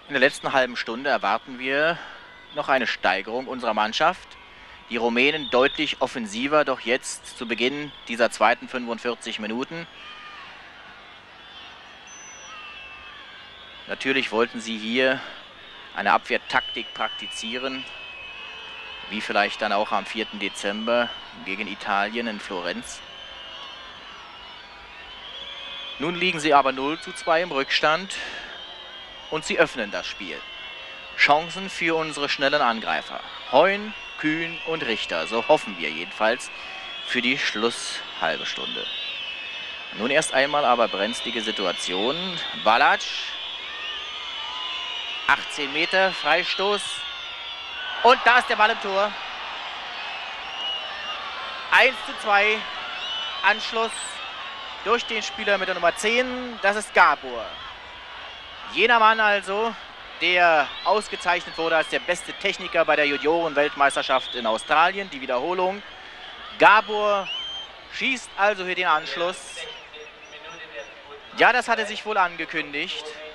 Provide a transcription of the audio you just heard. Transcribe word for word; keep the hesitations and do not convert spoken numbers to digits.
In der letzten halben Stunde erwarten wir noch eine Steigerung unserer Mannschaft. Die Rumänen deutlich offensiver, doch jetzt zu Beginn dieser zweiten fünfundvierzig Minuten. Natürlich wollten sie hier eine Abwehrtaktik praktizieren, wie vielleicht dann auch am vierten Dezember gegen Italien in Florenz. Nun liegen sie aber null zu zwei im Rückstand und sie öffnen das Spiel. Chancen für unsere schnellen Angreifer. Heun, Kühn und Richter, so hoffen wir jedenfalls für die Schlusshalbe Stunde. Nun erst einmal aber brenzlige Situation. Balac, achtzehn Meter, Freistoß und da ist der Ball im Tor. eins zu zwei, Anschluss durch den Spieler mit der Nummer zehn, das ist Gabor. Jener Mann also, der ausgezeichnet wurde als der beste Techniker bei der Junioren-Weltmeisterschaft in Australien, die Wiederholung. Gabor schießt also hier den Anschluss. Ja, das hatte sich wohl angekündigt.